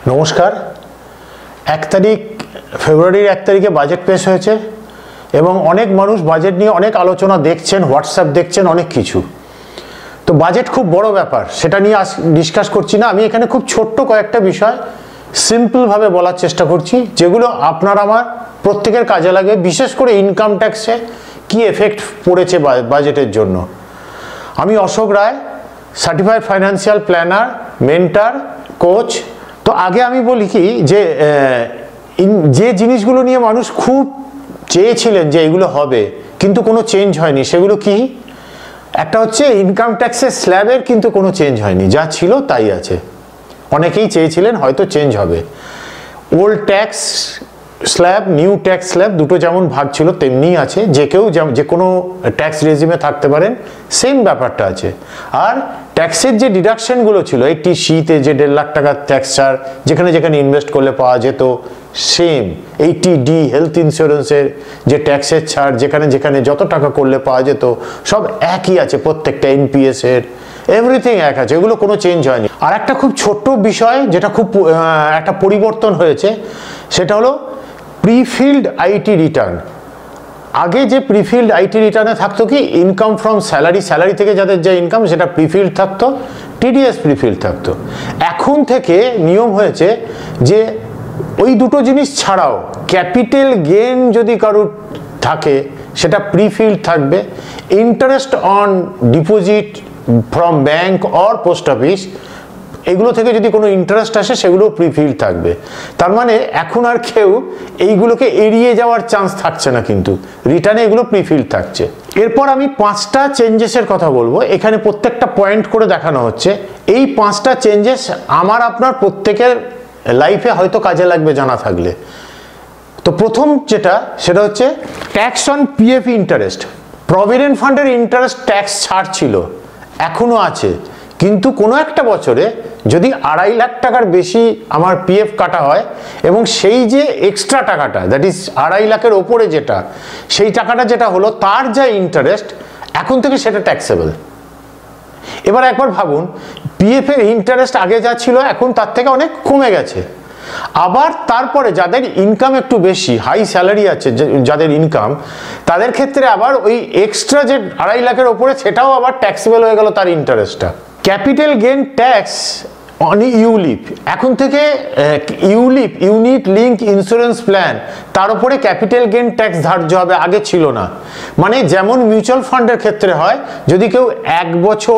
নমস্কার। 1 তারিখ ফেব্রুয়ারির 1 তারিখে বাজেট পেশ হয়েছে এবং অনেক মানুষ বাজেট নিয়ে অনেক আলোচনা দেখছেন, হোয়াটসঅ্যাপ দেখছেন, অনেক কিছু। তো বাজেট খুব বড় ব্যাপার, সেটা নিয়ে ডিসকাস করছি না। আমি এখানে খুব ছোট্ট কয়েকটা বিষয় সিম্পলভাবে বলার চেষ্টা করছি, যেগুলো আপনার আমার প্রত্যেকের কাজে লাগে। বিশেষ করে ইনকাম ট্যাক্সে কি এফেক্ট পড়েছে বাজেটের জন্য। আমি Ashok Roy, certified financial planner, mentor, coach. তো আগে আমি বলি কি যে জিনিসগুলো নিয়ে মানুষ খুব চেয়েছিলেন যে এগুলো হবে কিন্তু কোনো চেঞ্জ হয়নি, সেগুলো কি? একটা হচ্ছে ইনকাম ট্যাক্সের স্ল্যাবের কিন্তু কোনো চেঞ্জ হয়নি, যা ছিল তাই আছে। অনেকেই চেয়েছিলেন হয়তো চেঞ্জ হবে। Old tax slab, new tax slab দুটো যেমন ভাগ ছিল তেমনিই আছে। যে কেউ যে কোনো ট্যাক্স রেজিমে থাকতে পারেন, সেম ব্যাপারটা আছে। আর ট্যাক্সের যে ডিডাকশনগুলো ছিল, 80C-তে যে 1.5 লাখ টাকার ট্যাক্স ছাড় যেখানে যেখানে ইনভেস্ট করলে পাওয়া যেত, সেম 80D হেলথ ইন্স্যুরেন্সের যে ট্যাক্সের ছাড় যেখানে যেখানে যত টাকা করলে পাওয়া যেত, সব একই আছে। প্রত্যেকটা NPS-এর এভরিথিং এক আছে, এগুলো কোনো চেঞ্জ হয়নি। আর একটা খুব ছোট্ট বিষয় যেটা খুব একটা পরিবর্তন হয়েছে, সেটা হলো প্রিফিল্ড আইটি রিটার্ন। আগে যে প্রিফিল্ড আইটি রিটার্নে থাকতো কি ইনকাম ফ্রম স্যালারি থেকে যাদের যে ইনকাম সেটা প্রিফিল্ড থাকতো, TDS প্রিফিল্ড থাকতো। এখন থেকে নিয়ম হয়েছে যে ওই দুটো জিনিস ছাড়াও ক্যাপিটাল গেইন যদি কারোর থাকে সেটা প্রিফিল্ড থাকবে। Interest on deposit from bank or post office, এগুলো থেকে যদি কোনো ইন্টারেস্ট আসে সেগুলো প্রিফিল্ড থাকবে। তার মানে এখন আর কেউ এইগুলোকে এড়িয়ে যাওয়ার চান্স থাকছে না, কিন্তু রিটার্নে এগুলো প্রিফিল্ড থাকছে। এরপর আমি 5টা চেঞ্জেসের কথা বলবো, এখানে প্রত্যেকটা পয়েন্ট করে দেখানো হচ্ছে। এই 5টা চেঞ্জেস আমার আপনার প্রত্যেকের লাইফে হয়তো কাজে লাগবে জানা থাকলে। তো প্রথম যেটা, সেটা হচ্ছে tax on PF interest. Provident ফান্ডের ইন্টারেস্ট ট্যাক্স ছাড় ছিল, এখনো আছে, কিন্তু কোনো একটা বছরে যদি 2.5 লাখ টাকার বেশি আমার PF কাটা হয় এবং সেই যে এক্সট্রা টাকাটা, দ্যাট ইজ 2.5 লাখের ওপরে যেটা, সেই টাকাটা যেটা হলো তার যা ইন্টারেস্ট, এখন থেকে সেটা ট্যাক্সেবল। এবার একবার ভাবুন, PF এর ইন্টারেস্ট আগে যা ছিল এখন তার থেকে অনেক কমে গেছে। আবার তারপরে যাদের ইনকাম একটু বেশি, হাই স্যালারি আছে যাদের ইনকাম, তাদের ক্ষেত্রে আবার ওই এক্সট্রা যে 2.5 লাখের ওপরে সেটাও আবার ট্যাক্সেবল হয়ে গেল তার ইন্টারেস্টটা। Capital gain tax on ULIP, এখন থেকে ULIP unit link insurance plan, তার উপরে ক্যাপিটাল গেইন ট্যাক্স ধার্য হবে, আগে ছিল না। মানে যেমন মিউচুয়াল ফান্ডের ক্ষেত্রে হয়, যদি কেউ 1 বছর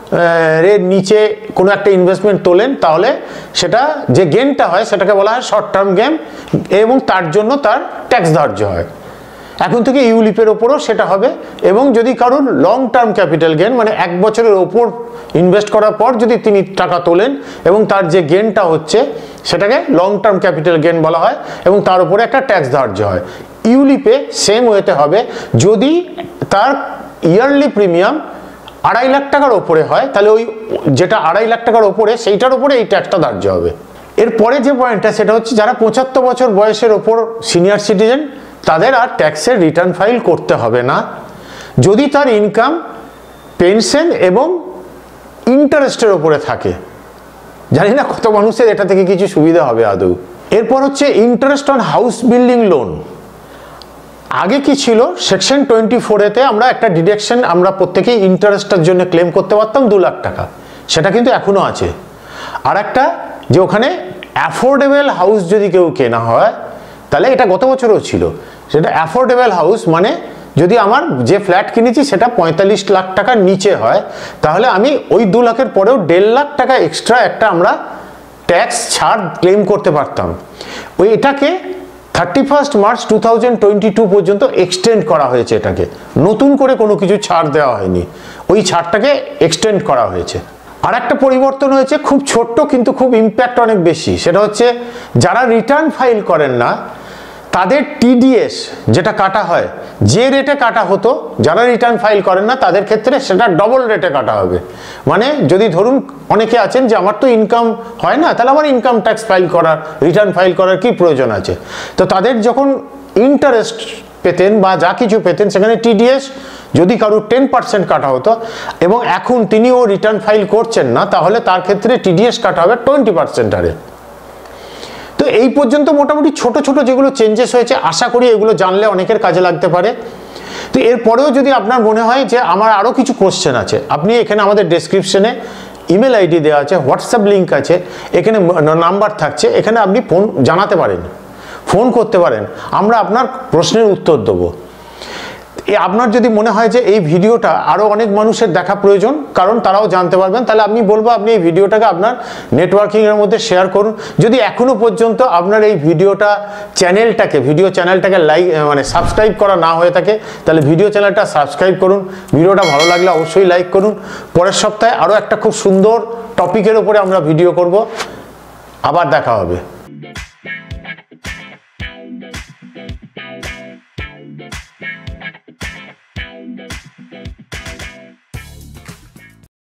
এর নিচে কোনো একটা ইনভেস্টমেন্ট তোলেন তাহলে সেটা যে গেইনটা হয় সেটাকে বলা হয় শর্ট টার্ম গেইন এবং তার জন্য তার ট্যাক্স ধার্য হয়। এখন থেকে ইউলিপের ওপরও সেটা হবে। এবং যদি কারোর লং টার্ম ক্যাপিটাল গেইন, মানে 1 বছরের ওপর ইনভেস্ট করার পর যদি তিনি টাকা তোলেন এবং তার যে গেইনটা হচ্ছে সেটাকে লং টার্ম ক্যাপিটাল গেইন বলা হয় এবং তার উপরে একটা ট্যাক্স ধার্য হয়। ইউলিপে সেম ওয়েতে হবে, যদি তার ইয়ারলি প্রিমিয়াম 2.5 লাখ টাকার ওপরে হয় তাহলে ওই যেটা 2.5 লাখ টাকার ওপরে সেইটার ওপরে এই ট্যাক্সটা ধার্য হবে। এরপরে যে পয়েন্টটা, সেটা হচ্ছে যারা 75 বছর বয়সের ওপর সিনিয়র সিটিজেন, তাদের আর ট্যাক্সের রিটার্ন ফাইল করতে হবে না, যদি তার ইনকাম পেনশন এবং ইন্টারেস্টের ওপরে থাকে। জানি না কত মানুষের এটা থেকে কিছু সুবিধা হবে আদৌ। এরপর হচ্ছে interest on house building loan. আগে কি ছিল, সেকশন 24-এতে আমরা একটা ডিডাকশন আমরা প্রত্যেকেই ইন্টারেস্টের জন্য ক্লেম করতে পারতাম 2 লাখ টাকা, সেটা কিন্তু এখনো আছে। আর একটা যে ওখানে অ্যাফোর্ডেবল হাউস যদি কেউ কেনা হয়, তাহলে এটা গত বছরও ছিল, সেটা অ্যাফোর্ডেবল হাউস মানে যদি আমার যে ফ্ল্যাট কিনেছি সেটা 45 লাখ টাকার নিচে হয়, তাহলে আমি ওই 2 লাখের পরেও 1.5 লাখ টাকা এক্সট্রা একটা আমরা ট্যাক্স ছাড় ক্লেম করতে পারতাম। ওই এটাকে 31 মার্চ 2022 পর্যন্ত এক্সটেন্ড করা হয়েছে। এটাকে নতুন করে কোনো কিছু ছাড় দেওয়া হয়নি, ওই ছাড়টাকে এক্সটেন্ড করা হয়েছে। আর একটা পরিবর্তন হয়েছে খুব ছোট্ট কিন্তু খুব ইম্প্যাক্ট অনেক বেশি, সেটা হচ্ছে যারা রিটার্ন ফাইল করেন না তাদের TDS যেটা কাটা হয়, যে রেটে কাটা হতো, যারা রিটার্ন ফাইল করেন না তাদের ক্ষেত্রে সেটা ডবল রেটে কাটা হবে। মানে যদি ধরুন অনেকে আছেন যে আমার তো ইনকাম হয় না, তাহলে আমার ইনকাম ট্যাক্স ফাইল করার, রিটার্ন ফাইল করার কি প্রয়োজন আছে? তো তাদের যখন ইন্টারেস্ট পেতেন বা যা কিছু পেতেন সেখানে TDS যদি কারোর 10% কাটা হতো এবং এখন তিনিও রিটার্ন ফাইল করছেন না, তাহলে তার ক্ষেত্রে TDS কাটা হবে 20% হারে। এই পর্যন্ত মোটামুটি ছোট ছোট যেগুলো চেঞ্জেস হয়েছে, আশা করি এগুলো জানলে অনেকের কাজে লাগতে পারে। তো এরপরেও যদি আপনার মনে হয় যে আমার আরও কিছু কোশ্চেন আছে, আপনি এখানে আমাদের ডেসক্রিপশনে ইমেল আইডি দেওয়া আছে, হোয়াটসঅ্যাপ লিঙ্ক আছে, এখানে নাম্বার থাকছে, এখানে আপনি ফোন জানাতে পারেন, ফোন করতে পারেন, আমরা আপনার প্রশ্নের উত্তর দেবো। আপনার যদি মনে হয় যে এই ভিডিওটা আরও অনেক মানুষের দেখা প্রয়োজন, কারণ তারাও জানতে পারবেন, তাহলে আমি বলবো আপনি এই ভিডিওটাকে আপনার নেটওয়ার্কিংয়ের মধ্যে শেয়ার করুন। যদি এখনও পর্যন্ত আপনার এই ভিডিও চ্যানেলটাকে সাবস্ক্রাইব করা না হয়ে থাকে, তাহলে ভিডিও চ্যানেলটা সাবস্ক্রাইব করুন। ভিডিওটা ভালো লাগলে অবশ্যই লাইক করুন। পরের সপ্তাহে আরও একটা খুব সুন্দর টপিকের উপরে আমরা ভিডিও করব। আবার দেখা হবে।